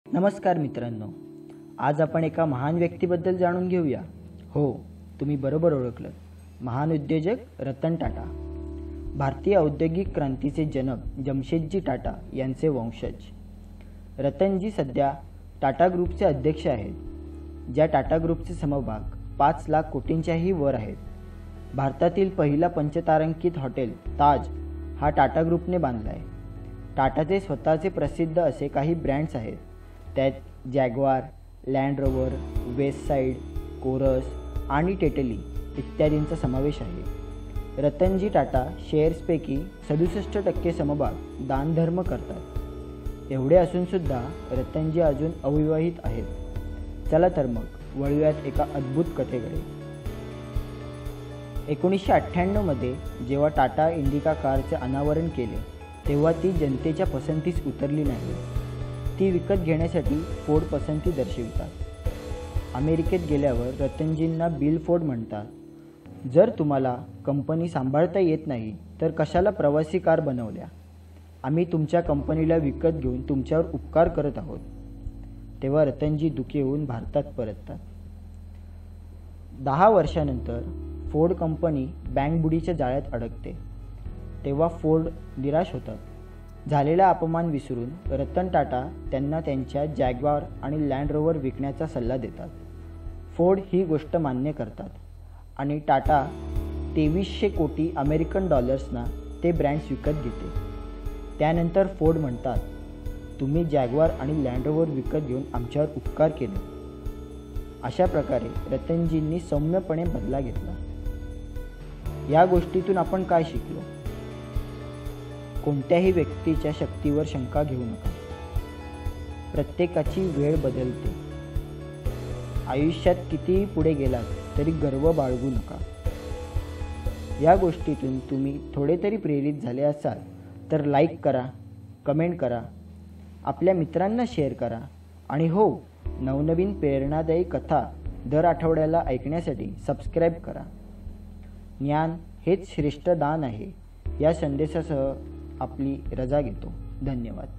नमस्कार मित्रांनो, आज आपण एका महान व्यक्तीबद्दल जाणून घेऊया. हो, तुम्ही बरोबर ओळखलं. महान उद्योजक रतन टाटा. भारतीय औद्योगिक क्रांतीचे जनक जमशेदजी टाटा यांचे वंशज. रतनजी सध्या टाटा ग्रुपचे अध्यक्ष आहेत, ज्या टाटा ग्रुपचे समभाग 5 लाख कोटींच्याही वर आहेत. भारतातील पहिला पंचतारांकित हॉटेल ताज हा टाटा ग्रुपने बांधला आहे. टाटाचे स्वतःचे प्रसिद्ध असे काही ब्रँड्स आहेत. त्यात Jaguar, Land Rover, Westside, Corus आणि टेटली इत्यादींचा समावेश आहे. रतनजी टाटा शेअर्सपैकी 67% समभाग दानधर्म करतात. एवढे असूनसुद्धा रतनजी अजून अविवाहित आहेत. चला तर मग वळूयात एका अद्भुत कथेकडे. 1998 मध्ये जेव्हा टाटा इंडिका कारचे अनावरण केले तेव्हा ती जनतेच्या पसंतीस उतरली नाही. ती विकत घेण्यासाठी फोर्ड पसंती दर्शवितात. अमेरिकेत गेल्यावर रतनजींना बिल फोर्ड म्हणतात, जर तुम्हाला कंपनी सांभाळता येत नाही तर कशाला प्रवासी कार बनवल्या? आम्ही तुमच्या कंपनीला विकत घेऊन तुमच्यावर उपकार करत आहोत. तेव्हा रतनजी दुःखी होऊन भारतात परततात. 10 वर्षानंतर फोर्ड कंपनी बँकबुडीच्या जाळ्यात अडकते. तेव्हा फोर्ड निराश होतात. झालेला अपमान विसरून रतन टाटा त्यांना त्यांच्या जॅग्वार आणि लँड रोवर विकण्याचा सल्ला देतात. फोर्ड ही गोष्ट मान्य करतात आणि टाटा 2300 कोटी अमेरिकन डॉलर्सना ते ब्रँड्स विकत घेते. त्यानंतर फोर्ड म्हणतात, तुम्ही जॅग्वार आणि लँड रोवर विकत घेऊन आमच्यावर उपकार केले. अशा प्रकारे रतनजींनी सौम्यपणे बदला घेतला. या गोष्टीतून आपण काय शिकलो? कोणत्याही व्यक्तीच्या शक्तीवर शंका घेऊ नका. प्रत्येकाची वेळ बदलते. आयुष्यात कितीही पुढे गेलात तरी गर्व बाळगू नका. या गोष्टीतून तुम्ही थोडे तरी प्रेरित झाले असाल तर लाईक करा, कमेंट करा, आपल्या मित्रांना शेअर करा आणि हो, नवनवीन प्रेरणादायी कथा दर आठवड्याला ऐकण्यासाठी सबस्क्राईब करा. ज्ञान हेच श्रेष्ठ दान आहे. या संदेशासह आपली रजा घेतो. धन्यवाद.